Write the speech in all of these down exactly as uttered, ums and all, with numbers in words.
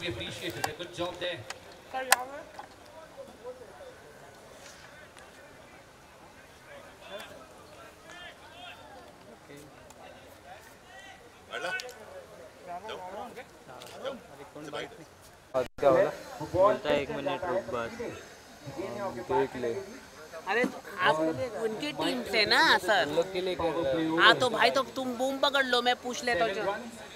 be appreciated. A good job there. बोलता है एक मिनट रुक बस देख ले। अरे आज उनकी टीम से ना सर, हाँ तो भाई तो तुम बूम पकड़ लो, मैं पूछ लेता हूँ।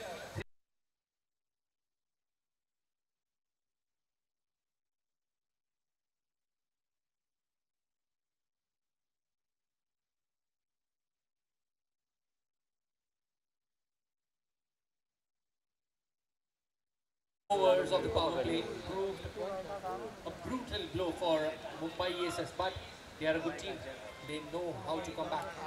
Overs of the power play proved a brutal blow for Mumbai Aces, but they are a good team. They know how to come back.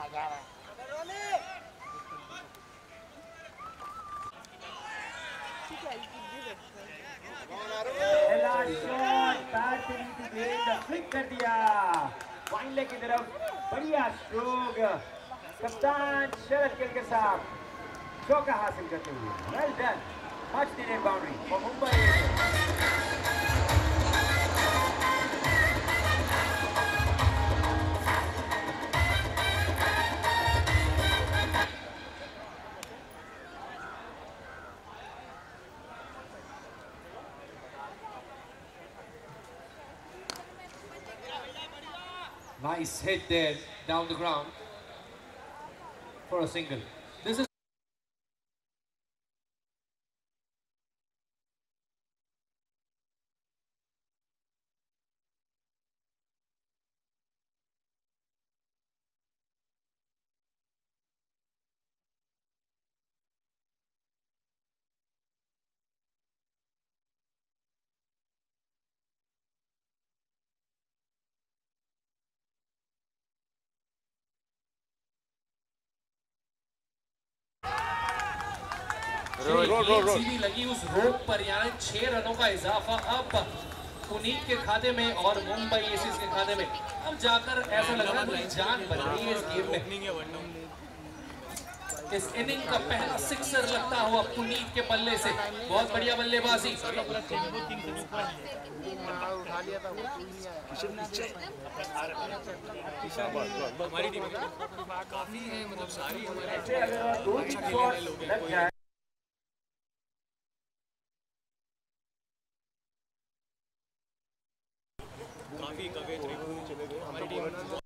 कर दिया वाइन लेग की तरफ, बढ़िया स्ट्रोक कप्तान शरद गिल के साथ चौका हासिल करते हुए। Well done, much needed boundary for Mumbai. Nice hit there down the ground for a single. This is सीधी लगी उस रोक पर, यानी छह रनों का इजाफा अब पुनीत के खाते में और मुंबई एसिस के खाते में। अब जाकर ऐसा लग रहा है जान बन रही है इस गेम में। इस इनिंग का पहला सिक्सर लगता हुआ पुनीत के बल्ले से, बहुत बढ़िया बल्लेबाजी। हमारी टीम काफी है, मतलब सारी हमारे अच्छा खेलने वाले लोग हैं। काफी कवरेज चले गए हमारी टीम।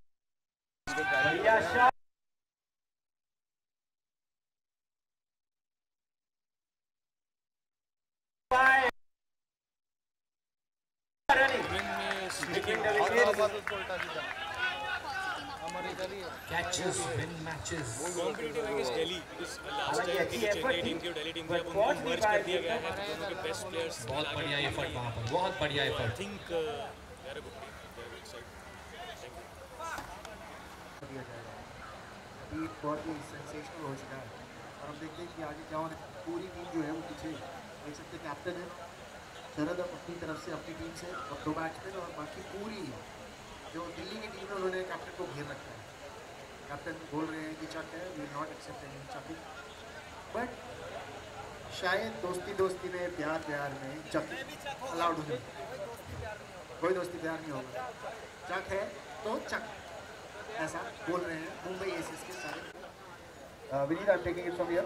Catches win matches. Competitive I guess Delhi, because last time की चेन्नई टीम थी और दिल्ली टीम थी, अब उनको मर्ज कर दिया गया है। दोनों के बेस्ट प्लेयर्स। बहुत बढ़िया एफर्ट वहाँ पर, बहुत बढ़िया effort. I think they are a good team. They are good side. Thank you. अभी बहुत ही सेंसेशनल हो चुका है और हम देखते हैं कि आगे क्या होने। पूरी टीम जो है वो पीछे देख सकते, कैप्टन है शरद अपनी तरफ से अपनी टीम से और दो बैट्समैन, और बाकी पूरी जो दिल्ली की टीम है उन्होंने कैप्टन को घेर रखा है। कैप्टन बोल रहे हैं कि चक है, we not accept any chucking, but शायद दोस्ती दोस्ती में प्यार प्यार में चक अलाउड हो जाए। कोई दोस्ती प्यार नहीं होगा, चक है तो चक, ऐसा बोल रहे हैं मुंबई एसिस के सारे। Vineet I am taking it from here.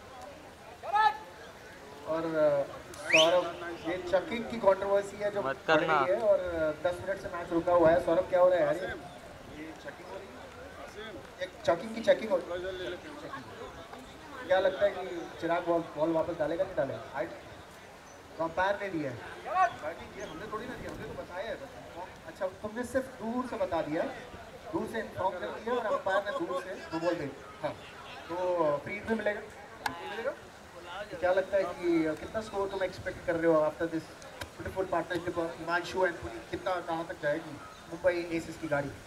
और सौरभ, ये चकिंग की कंट्रोवर्सी है जो बढ़ रही है और दस मिनट से मैच रुका हुआ है। सौरभ क्या हो रहा है यार? ये चकिंग हो रही है, एक चकिंग की चेकिंग हो रही है। क्या लगता है कि चिराग बॉल बॉल वापस डालेगा नहीं डालेगा? कंपायर ने दिया है, हमने थोड़ी ना दिया, हमने तो बताया है। अच्छा, तुमने सिर्फ दूर से बता दिया, दूर से इन्फॉर्म कर दिया और अंपायर ने दूर से दो बॉल दे। हाँ, तो फ्री भी मिलेगा मिलेगा तो क्या लगता है कि कितना स्कोर तुम एक्सपेक्ट कर रहे हो after this beautiful partnership? Himanshu and Puneet, कितना कहाँ तक जाएगी मुंबई एसिस की गाड़ी?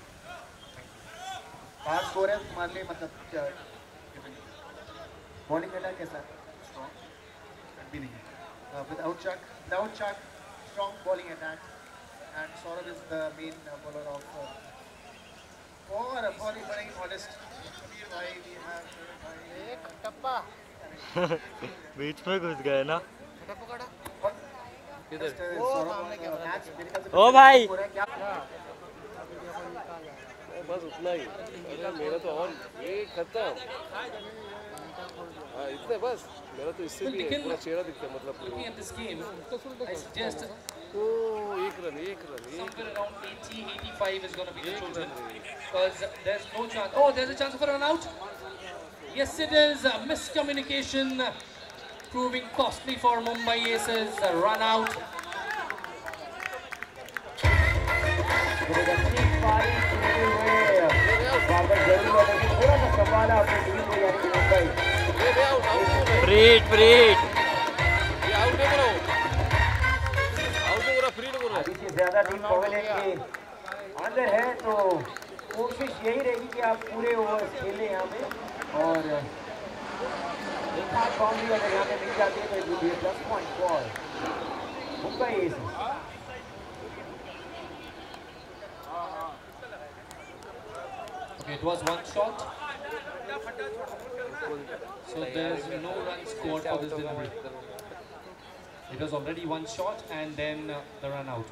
पास स्कोर है तुम्हारे लिए, मतलब क्या बॉलिंग अटैक कैसा है? स्ट्रॉन्ग भी नहीं, without chuck without chuck strong bowling attack, and Saurabh is the main bowler of और बहुत ही बड़ी मॉडेस्ट भाई भी है। एक टप्पा बीच में घुस गए ना। ओ भाई बस उतना ही। अरे मेरा तो और ये खत्म। हाँ इतने बस मेरा तो इससे भी पूरा चेहरा दिखता है मतलब। Looking at this game, I suggest ओ एक रन एक रन एक somewhere around eighty, eighty-five is going to be the chosen, because there's no chance. Oh, there's a chance for an out. Yes, it is. A miscommunication proving costly for Mumbai Aces. A run out. फ्रीड फ्रीड ये out नहीं करो out नहीं करो free नहीं करो। अभी से ज्यादा टीम पवेलियन के अंदर है तो कोशिश यही रहेगी कि आप पूरे ओवर खेलें यहाँ पे और एक आध बाउंड्री अगर यहाँ पे मिल जाती है तो it will be a plus point for Mumbai aces. Okay, it was one shot. So there's no run scored for this delivery. It was already one shot and then uh, the run out.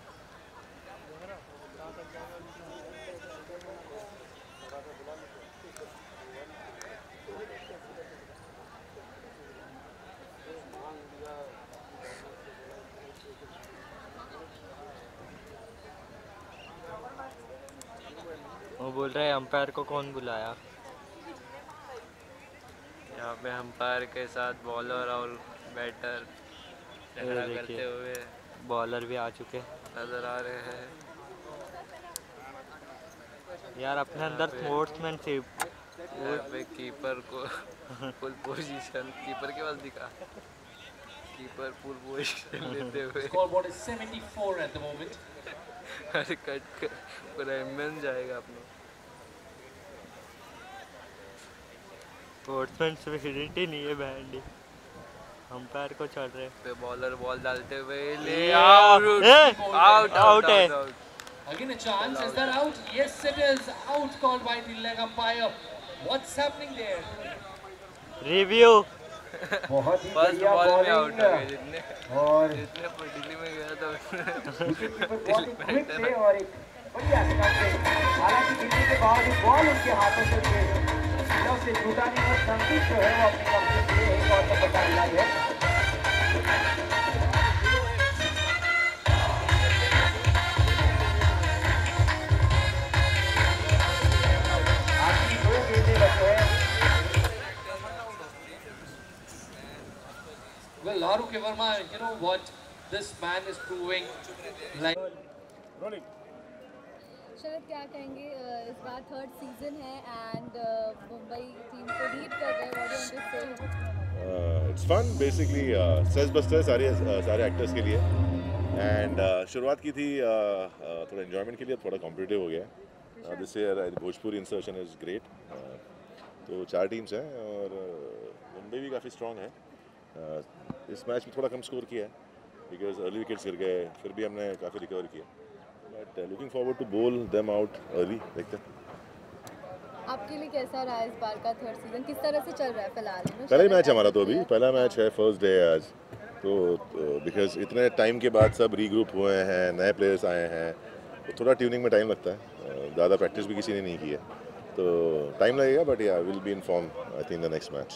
वो बोल रहे हैं umpire को कौन बुलाया। यहाँ पे umpire के साथ बॉलर और बैटर झगड़ा करते हुए बॉलर भी आ चुके नजर आ रहे हैं। यार अपने अंदर स्पोर्ट्समैनशिप पे कीपर को फुल पोजीशन कीपर के पास दिखा कीपर फुल पोजीशन लेते हुए Scoreboard is seventy-four at the moment. अरे कट कर पूरा इमेंस जाएगा अपने स्पोर्ट्समैनशिप ही नहीं है बैंड अंपायर को चढ़ रहे पे बॉलर बॉल डालते हुए ले आउट आउट आउट है। Again a chance. Is that out? Yes, it is. Out called by the leg umpire. What's happening there? Review बहुत ही फर्स्ट बढ़िया बॉल में आउट हो गए बॉलिंग जितने और जितने दिल्ली में गया था विकेटकीपर बहुत ही क्विक थे और एक बढ़िया स्टंप थे। हालांकि गिरने के बावजूद बॉल उनके हाथों से ग्लव से छूटा नहीं और संदीप जो है वो अपनी कंपनी के लिए एक और सफलता मिलाई है। आखिरी दो गेंदें बचे हैं। Well, Laruk Verma, you know what this man is proving. Like शरद क्या कहेंगे इस बार थर्ड सीजन है एंड मुंबई टीम को लीड कर रहे हैं what do you say it's fun basically stress buster सारे सारे एक्टर्स के लिए एंड uh, शुरुआत की थी uh, uh, थोड़ा एंजॉयमेंट के लिए थोड़ा कॉम्पिटिटिव हो गया this year Bhojpuri insertion is great. तो चार टीम्स हैं और मुंबई uh, भी काफ़ी स्ट्रॉन्ग है। uh, इस मैच में थोड़ा कम स्कोर किया है बिकॉज अर्ली विकेट्स गिर गए फिर भी हमने काफ़ी रिकवर किया but looking forward to bowl them out early देखते हैं। आपके लिए कैसा रहा इस बार का थर्ड सीजन किस तरह से चल रहा है फिलहाल? पहला ही मैच हमारा तो अभी पहला मैच है फर्स्ट डे आज तो बिकॉज तो, इतने टाइम के बाद सब रीग्रुप हुए हैं नए प्लेयर्स आए हैं तो थोड़ा ट्यूनिंग में टाइम लगता है ज़्यादा प्रैक्टिस भी किसी ने नहीं की है तो टाइम लगेगा but yeah will be in form I think the next match.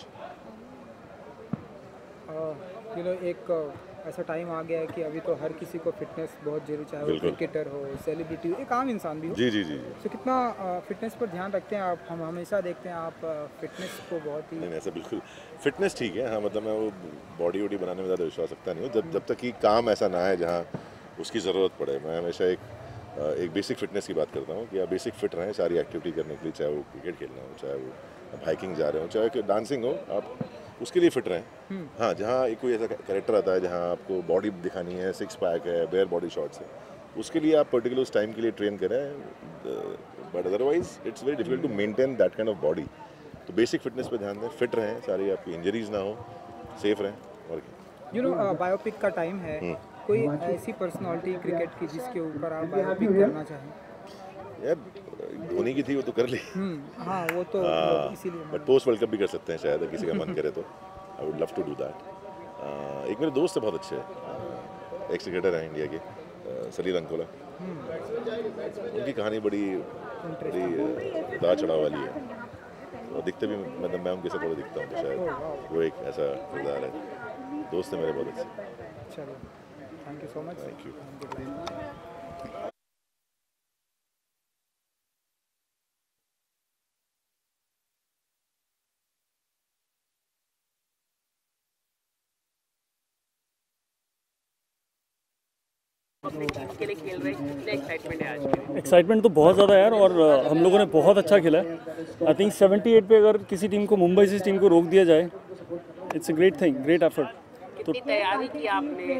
You know एक ऐसा टाइम आ गया है कि अभी तो हर किसी को फिटनेस बहुत जरूरी चाहे वो क्रिकेटर हो सेलिब्रिटी हो एक आम इंसान भी हो। जी जी जी तो कितना फिटनेस पर ध्यान रखते हैं आप? हम हमेशा देखते हैं आप फिटनेस को बहुत ही नहीं ऐसा बिल्कुल फिटनेस ठीक है हाँ मतलब मैं वो बॉडी वॉडी बनाने में ज़्यादा विश्वास रखता नहीं हूँ जब जब तक कि काम ऐसा ना है जहाँ उसकी ज़रूरत पड़े। मैं हमेशा एक एक बेसिक फिटनेस की बात करता हूँ कि आप बेसिक फिट रहें सारी एक्टिविटी करने के लिए चाहे वो क्रिकेट खेलना हो चाहे वो हाइकिंग जा रहे हो चाहे डांसिंग हो आप उसके लिए फिट रहें। हाँ जहाँ एक कोई ऐसा कैरेक्टर आता है जहाँ आपको बॉडी दिखानी है सिक्स पैक है बेयर बॉडी शॉट्स है उसके लिए आप पर्टिकुलर उस टाइम के लिए ट्रेन करें but otherwise it's very difficult to maintain that kind of body. तो बेसिक फिटनेस पे ध्यान दें फिट रहें सारी आपकी इंजरीज ना हो सेफ रहें। और यू नो बायोपिक का टाइम है कोई ऐसी पर्सनालिटी क्रिकेट की जिसके ऊपर आप बायोपिक करना चाहें? यार धोनी की थी वो तो कर ली हाँ वो तो इसीलिए बट पोस्ट वर्ल्ड कप भी कर सकते हैं शायद किसी का मन करे तो I would love to do that. एक मेरे दोस्त है बहुत अच्छे एक्स क्रिकेटर हैं इंडिया के, सलील अंकोला। उनकी कहानी बड़ी बड़ी उतार चढ़ाव वाली है और दिखते भी मतलब मैं उनके साथ थोड़ा दिखता हूँ, तो शायद वो एक ऐसा किरदार है। दोस्त है मेरे बहुत अच्छे। चलो, thank you so much. Thank you. के लिए खेल रहे हैं, कितना एक्साइटमेंट है आज के? एक्साइटमेंट तो बहुत ज़्यादा है यार, और हम लोगों ने बहुत अच्छा खेला है। आई थिंक अठहत्तर पे अगर किसी टीम को, मुंबई से टीम को रोक दिया जाए, it's a great thing, great effort. कितनी तैयारी की आपने?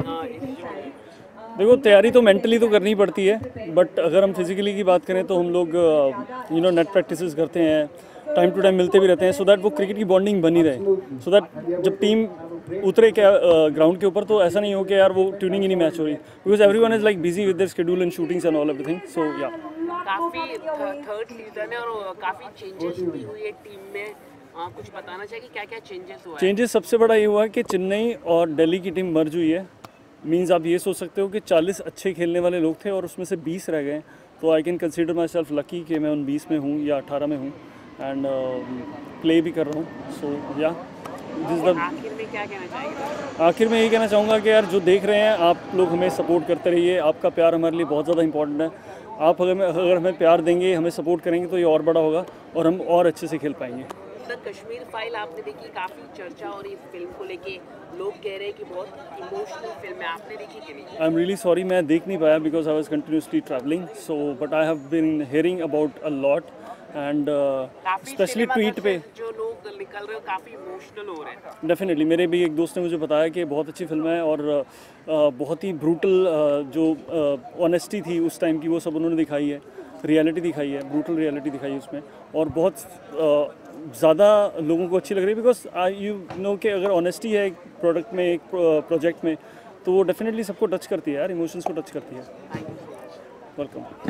देखो, तैयारी तो मेंटली तो करनी पड़ती है, बट अगर हम फिजिकली की बात करें तो हम लोग यू नो नेट प्रैक्टिसेस करते हैं, टाइम टू टाइम मिलते भी रहते हैं, सो दैट वो क्रिकेट की बॉन्डिंग बनी रहे, सो दैट जब टीम उतरे क्या ग्राउंड के ऊपर तो ऐसा नहीं हो कि यार वो ट्यूनिंग ही नहीं मैच हो रही, because everyone is like busy with their schedule and shootings and all everything. So yeah काफी थर्ड सीजन है और काफी चेंजेस भी हुई है टीम में, आ, कुछ बताना चाहिए क्या क्या चेंजेस हुआ है? चेंजेस सबसे बड़ा ये हुआ है कि चेन्नई और दिल्ली की टीम मर्ज हुई है। मीन्स आप ये सोच सकते हो कि चालीस अच्छे खेलने वाले लोग थे और उसमें से बीस रह गए, तो I can consider myself lucky कि मैं उन बीस में हूँ या अठारह में हूँ एंड प्ले भी कर रहा हूँ। सो या आखिर में क्या कहना चाहिए? आखिर में यही कहना चाहूँगा कि यार जो देख रहे हैं आप लोग हमें सपोर्ट करते रहिए, आपका प्यार हमारे लिए बहुत ज़्यादा इंपॉर्टेंट है। आप अगर अगर हमें प्यार देंगे, हमें सपोर्ट करेंगे तो ये और बड़ा होगा और हम और अच्छे से खेल पाएंगे। सर, कश्मीर फाइल आपने देखी, काफ़ी चर्चा हो रही इस फिल्म को लेके, लोग कह रहे हैं कि बहुत इमोशनल फिल्म है, आपने देखी कि नहीं? आई एम रियली सॉरी, मैं देख नहीं पाया because I was continuously travelling, so but I have been hearing about a lot and specially tweet पे जो लोग निकल रहे हो काफ़ी इमोशनल हो रहे हैं। डेफिनेटली, मेरे भी एक दोस्त ने मुझे बताया कि बहुत अच्छी फिल्म है और uh, बहुत ही ब्रूटल uh, जो ऑनेस्टी uh, थी उस टाइम की वो सब उन्होंने दिखाई है, रियलिटी दिखाई है, ब्रूटल रियलिटी दिखाई है उसमें, और बहुत ज़्यादा लोगों को अच्छी लग रही है बिकॉज यू नो कि अगर ऑनेस्टी है एक प्रोडक्ट में, एक प्रोजेक्ट में, तो वो डेफिनेटली सबको टच करती है यार, इमोशंस को टच करती है। Welcome.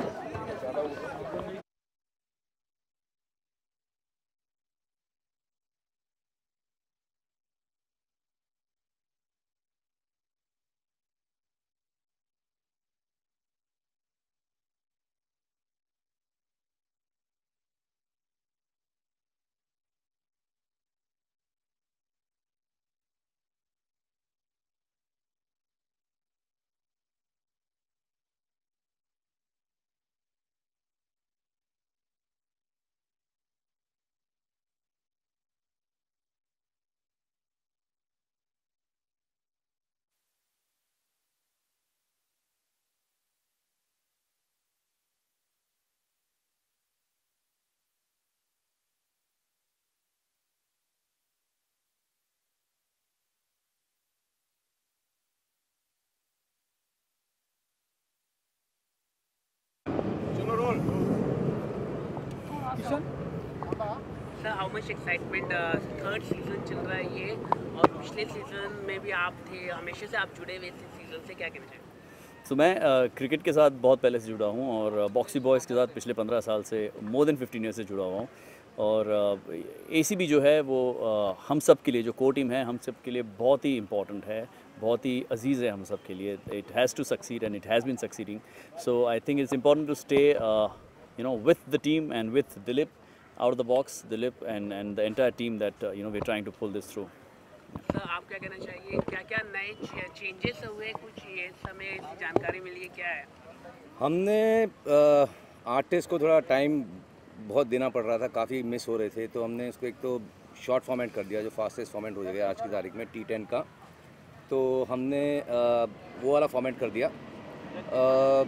Sir, how much excitement, third season चल रहा है ये, और पिछले सीजन में भी आप थे, हमेशा से आप जुड़े हुए थे सीजन से, क्या कहना चाहिए? तो so, मैं क्रिकेट uh, के साथ बहुत पहले से जुड़ा हूँ और बॉक्सी uh, बॉयज़ के साथ पिछले पंद्रह साल से, मोर देन फिफ्टीन ईयर से जुड़ा हुआ हूँ, और एसीबी uh, जो है वो uh, हम सब के लिए, जो कोर टीम है हम सब के लिए बहुत ही इम्पॉर्टेंट है, बहुत ही अजीज़ है हम सब के लिए। It has to succeed and it has been succeeding, so I think it's important to stay you know with the team and with Dilip out of the box, Dilip and and the entire team that uh, you know we're trying to pull this through. Sir, आप क्या कहना चाहिए, क्या क्या नए changes हुए, कुछ ये समय जानकारी मिली है, क्या है? हमने आर्टिस्ट को थोड़ा टाइम बहुत देना पड़ रहा था, काफ़ी मिस हो रहे थे, तो हमने इसको एक तो शॉर्ट फॉर्मेट कर दिया, जो फास्टेस्ट फॉर्मेट हो गया आज की तारीख में टी टेन का, तो हमने आ, वो वाला फॉर्मेट कर दिया। आ,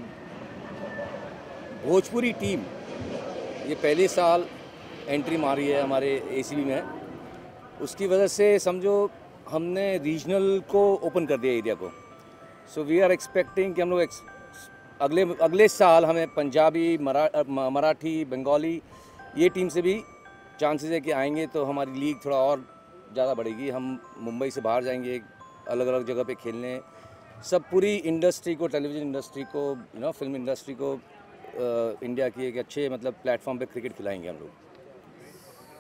भोजपुरी टीम ये पहले साल एंट्री मारी है हमारे एसीबी में, उसकी वजह से समझो हमने रीजनल को ओपन कर दिया एरिया को। सो वी आर एक्सपेक्टिंग कि हम लोग अगले अगले साल हमें पंजाबी, मरा, मराठी, बंगाली ये टीम से भी चांसेस है कि आएंगे, तो हमारी लीग थोड़ा और ज़्यादा बढ़ेगी। हम मुंबई से बाहर जाएंगे अलग अलग जगह पे खेलने, सब पूरी इंडस्ट्री को, टेलीविज़न इंडस्ट्री को, यू नो फिल्म इंडस्ट्री को आ, इंडिया की एक अच्छे मतलब प्लेटफॉर्म पे क्रिकेट खिलाएंगे हम लोग।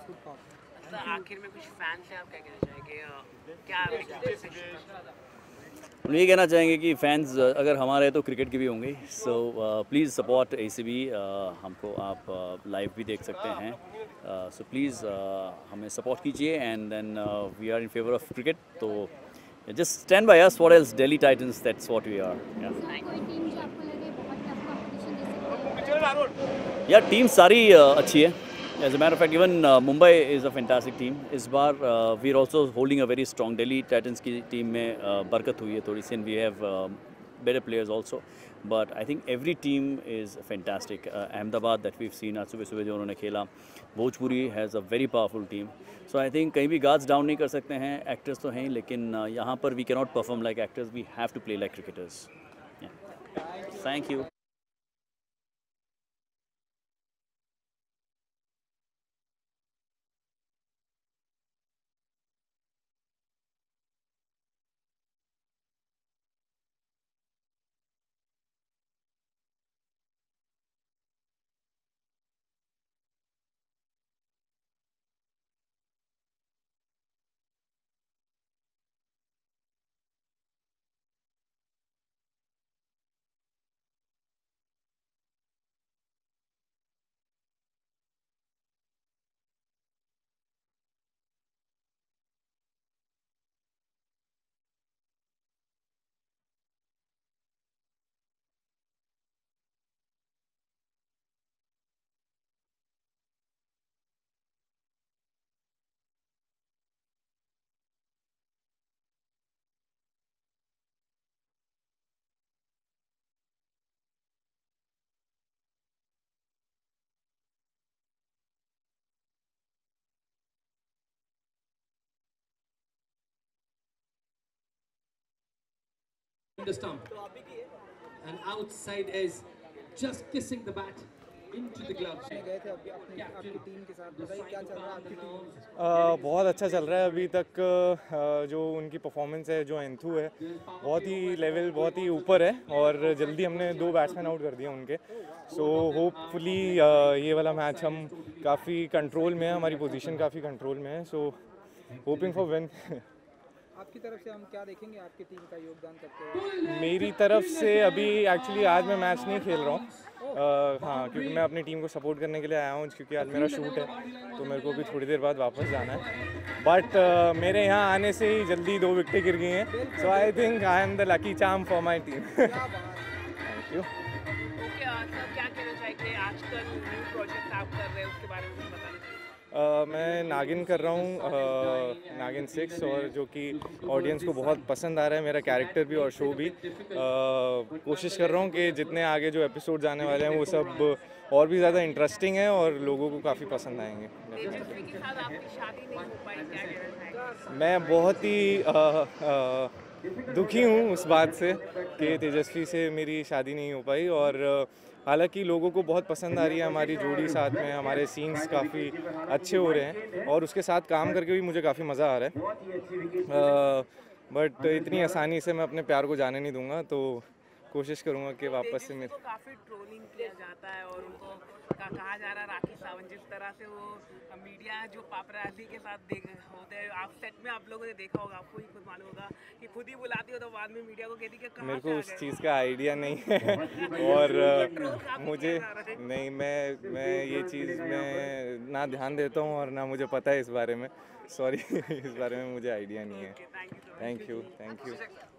आखिर में कुछ फैंस हैं, आप क्या कहना चाहेंगे, क्या हम ये कहना चाहेंगे कि फैंस अगर हमारे तो क्रिकेट के भी होंगे, सो प्लीज़ सपोर्ट एसीबी। हमको आप लाइव uh, भी देख सकते हैं, so uh, please so uh, हमें सपोर्ट कीजिए and then we are in favour of cricket. तो just stand by us, what else, Delhi Titans, that's what we are. Yeah team सारी uh, अच्छी है। As a matter of fact, even uh, Mumbai is a fantastic team. इस बार uh, we are also holding a very strong. Delhi Titans की टीम में uh, बरकत हुई है थोड़ी सी, and we have uh, better players also. But I think every team is fantastic. Uh, Ahmedabad that we've seen आज सुबह सुबह जो उन्होंने खेला, Bhojpuri has a very powerful team. So I think कहीं भी guards down नहीं कर सकते हैं। Actors तो हैं, लेकिन uh, यहाँ पर we cannot perform like actors. We have to play like cricketers. Yeah. Thank you. The stump, and outside is just kissing the bat into the glove. गए थे अभी अपनी आपकी टीम के साथ, बताइए क्या चल रहा है आपकी टीम? uh, बहुत अच्छा चल रहा है अभी तक। uh, जो उनकी परफॉर्मेंस है, जो एंथू है, बहुत ही लेवल बहुत ही ऊपर है, और जल्दी हमने दो बैट्समैन आउट कर दिए उनके। सो होपफुली ये वाला मैच हम काफ़ी कंट्रोल में है, हमारी पोजीशन काफ़ी कंट्रोल में है। So hoping for win. आपकी तरफ से हम क्या देखेंगे आपकी टीम का योगदान करते हुए? मेरी तरफ से अभी एक्चुअली आज मैं मैच नहीं खेल रहा हूँ, uh, हाँ, क्योंकि मैं अपनी टीम को सपोर्ट करने के लिए आया हूँ, क्योंकि आज मेरा शूट है, तो मेरे को भी थोड़ी देर बाद वापस जाना है। बट uh, मेरे यहाँ आने से ही जल्दी दो विकेटें गिर गई हैं, so I think I am the lucky charm for my team. Thank you. क्या कहना चाहिए आजकल न्यू प्रोजेक्ट आप कर रहे हैं, उसके बारे में बताना चाहिए? Uh, मैं नागिन कर रहा हूँ, uh, नागिन सिक्स, और जो कि ऑडियंस को बहुत पसंद आ रहा है, मेरा कैरेक्टर भी और शो भी। uh, कोशिश कर रहा हूँ कि जितने आगे जो एपिसोड्स आने वाले हैं वो सब और भी ज़्यादा इंटरेस्टिंग है और लोगों को काफ़ी पसंद आएंगे। मैं बहुत ही uh, uh, दुखी हूँ उस बात से कि तेजस्वी से मेरी शादी नहीं हो पाई, और uh, हालांकि लोगों को बहुत पसंद आ रही है हमारी जोड़ी साथ में, हमारे सीन्स काफ़ी अच्छे हो रहे हैं, और उसके साथ काम करके भी मुझे काफ़ी मज़ा आ रहा है। बट इतनी आसानी से मैं अपने प्यार को जाने नहीं दूंगा, तो कोशिश करूंगा कि वापस से मेरे काफ़ी ट्रोलिंग किया जाता है और उनको कहा जा रहा है राखी सावंत, जिस तरह से वो मीडिया जो पापराजी के साथ देख होते हैं, आप सेट में आप लोगों ने देखा होगा, आपको ही खुद मालूम होगा कि खुद ही बुलाती हो तो बाद में मीडिया को कहती कि मेरे को उस चीज़ का आइडिया नहीं है, और मुझे नहीं, मैं मैं ये चीज़ में ना ध्यान देता हूँ और ना मुझे पता है इस बारे में। सॉरी, इस बारे में मुझे आइडिया नहीं है। Thank you, thank you.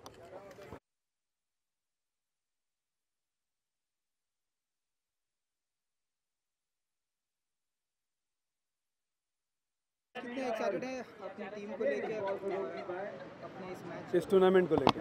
कितने एक्साइटेड हैं अपनी टीम को लेके, अपने इस मैच, इस टूर्नामेंट को लेके?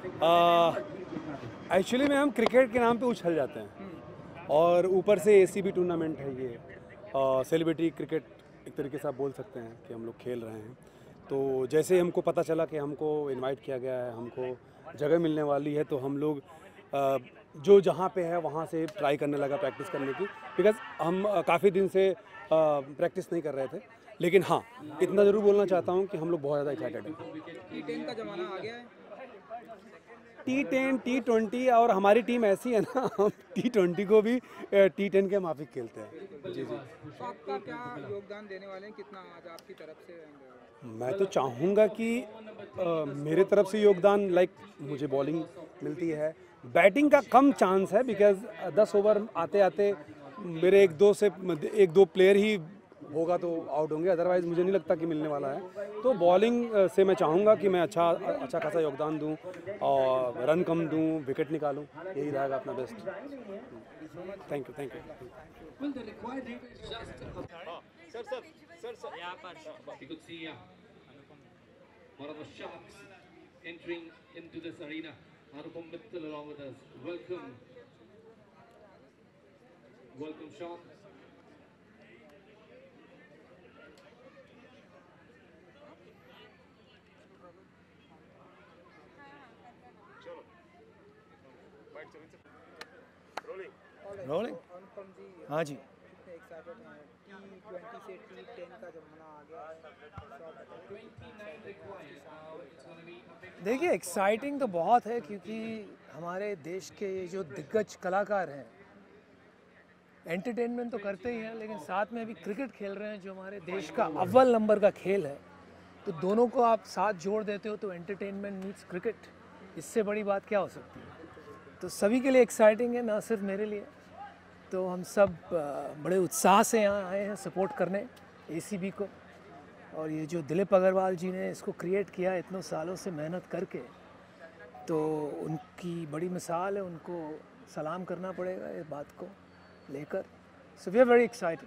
एक्चुअली में हम क्रिकेट के नाम पे उछल जाते हैं, और ऊपर से एसीबी टूर्नामेंट है ये, सेलिब्रिटी क्रिकेट एक तरीके से आप बोल सकते हैं कि हम लोग खेल रहे हैं। तो जैसे ही हमको पता चला कि हमको इनवाइट किया गया है, हमको जगह मिलने वाली है, तो हम लोग आ, जो जहाँ पे है वहाँ से ट्राई करने लगा प्रैक्टिस करने की, बिकॉज हम काफ़ी दिन से प्रैक्टिस नहीं कर रहे थे। लेकिन हाँ, इतना ज़रूर बोलना चाहता हूँ कि हम लोग बहुत ज़्यादा एक्साइटेड हैं। टी टेन का ज़माना आ गया है, टी टेन, टी ट्वेंटी, और हमारी टीम ऐसी है ना, हम टी ट्वेंटी को भी टी टेन के माफिक खेलते हैं। जी जी। तो आपका क्या योगदान देने वाले हैं, कितना आज आपकी तरफ से? मैं तो चाहूँगा कि आ, मेरे तरफ से योगदान लाइक मुझे बॉलिंग मिलती है, बैटिंग का कम चांस है बिकॉज दस ओवर आते आते मेरे एक दो से एक दो प्लेयर ही होगा तो आउट होंगे, अदरवाइज़ मुझे नहीं लगता कि मिलने वाला है। तो बॉलिंग से मैं चाहूँगा कि मैं अच्छा अच्छा खासा योगदान दूँ और रन कम दूँ, विकेट निकालूँ, यही रहेगा अपना best. Thank you thank you. Sir sir sir sir यहाँ पर you could see uh, one of the sharks entering into this arena. Anupam Mittal along with us. Welcome, welcome, Shark. Rolling हाँ जी। देखिए exciting तो बहुत है क्योंकि हमारे देश के जो दिग्गज कलाकार हैं एंटरटेनमेंट तो करते ही हैं, लेकिन साथ में अभी क्रिकेट खेल रहे हैं जो हमारे देश का अव्वल नंबर का खेल है। तो दोनों को आप साथ जोड़ देते हो तो एंटरटेनमेंट मीट्स क्रिकेट, इससे बड़ी बात क्या हो सकती है। तो सभी के लिए एक्साइटिंग है, ना सिर्फ मेरे लिए। तो हम सब बड़े उत्साह से यहाँ आए हैं सपोर्ट करने एसीबी को, और ये जो दिलीप अग्रवाल जी ने इसको क्रिएट किया इतनों सालों से मेहनत करके, तो उनकी बड़ी मिसाल है, उनको सलाम करना पड़ेगा ये बात को लेकर। So we are very excited.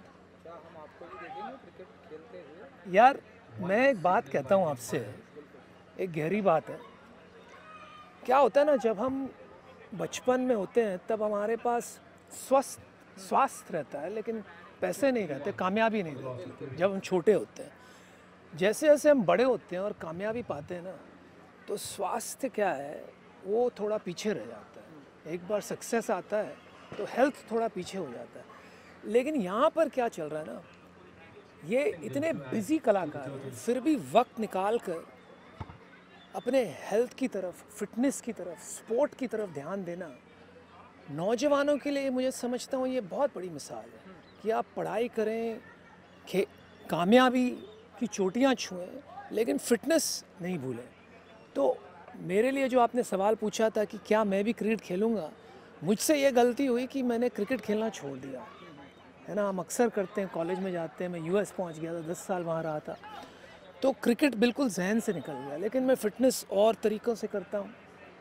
यार मैं एक बात कहता हूँ आपसे, एक गहरी बात है। क्या होता है ना, जब हम बचपन में होते हैं तब हमारे पास स्वस्थ स्वास्थ्य रहता है लेकिन पैसे नहीं रहते, कामयाबी नहीं रहती जब हम छोटे होते हैं। जैसे जैसे हम बड़े होते हैं और कामयाबी पाते हैं ना, तो स्वास्थ्य क्या है वो थोड़ा पीछे रह जाता है। एक बार सक्सेस आता है तो हेल्थ थोड़ा पीछे हो जाता है। लेकिन यहाँ पर क्या चल रहा है ना, ये इतने बिजी कलाकार हैं फिर भी वक्त निकाल कर अपने हेल्थ की तरफ, फिटनेस की तरफ, स्पोर्ट की तरफ ध्यान देना नौजवानों के लिए मुझे समझता हूँ ये बहुत बड़ी मिसाल है कि आप पढ़ाई करें, खे कामयाबी की चोटियाँ छुएं, लेकिन फिटनेस नहीं भूलें। तो मेरे लिए जो आपने सवाल पूछा था कि क्या मैं भी क्रिकेट खेलूँगा, मुझसे ये गलती हुई कि मैंने क्रिकेट खेलना छोड़ दिया है ना। हम अक्सर करते हैं, कॉलेज में जाते हैं, मैं यूएस पहुँच गया था, दस साल वहाँ रहा था, तो क्रिकेट बिल्कुल जहन से निकल गया। लेकिन मैं फ़िटनेस और तरीक़ों से करता हूँ,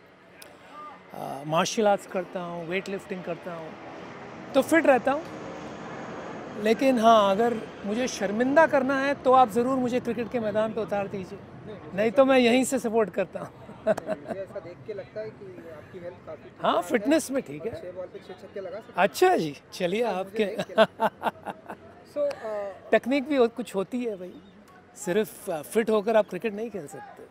मार्शल आर्ट्स करता हूँ, वेट लिफ्टिंग करता हूँ, तो फिट रहता हूँ। लेकिन हाँ, अगर मुझे शर्मिंदा करना है तो आप ज़रूर मुझे क्रिकेट के मैदान पे उतार दीजिए, नहीं तो मैं यहीं से सपोर्ट करता हूँ। ऐसा देख के लगता है कि आपकी हेल्थ काफी हाँ, फिटनेस में ठीक है। छह बॉल पे छह छक्के लगा सकते। अच्छा जी, चलिए आपके सो टेक्निक भी कुछ होती है भाई, सिर्फ फिट होकर आप क्रिकेट नहीं खेल सकते।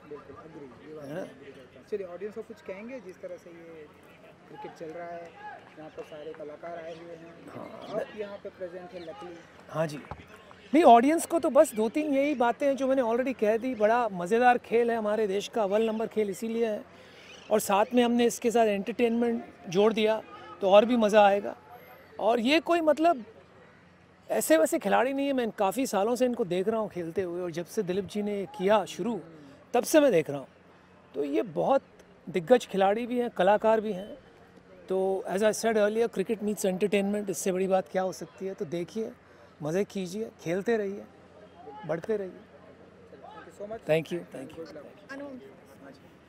चलिए ऑडियंस को कुछ कहेंगे, जिस तरह से ये क्रिकेट चल रहा है, यहाँ पर सारे कलाकार आए हुए हैं, हाँ, आप यहाँ पे प्रेजेंट है लकीली। हाँ जी, नहीं ऑडियंस को तो बस दो तीन यही बातें हैं जो मैंने ऑलरेडी कह दी। बड़ा मज़ेदार खेल है, हमारे देश का अव्वल नंबर खेल इसीलिए है, और साथ में हमने इसके साथ एंटरटेनमेंट जोड़ दिया तो और भी मज़ा आएगा। और ये कोई मतलब ऐसे वैसे खिलाड़ी नहीं है, मैं काफ़ी सालों से इनको देख रहा हूँ खेलते हुए, और जब से दिलीप जी ने किया शुरू तब से मैं देख रहा हूँ। तो ये बहुत दिग्गज खिलाड़ी भी हैं, कलाकार भी हैं। तो as I said earlier, cricket means entertainment, इससे बड़ी बात क्या हो सकती है। तो देखिए, मज़े कीजिए, खेलते रहिए, बढ़ते रहिए। Thank you, thank you.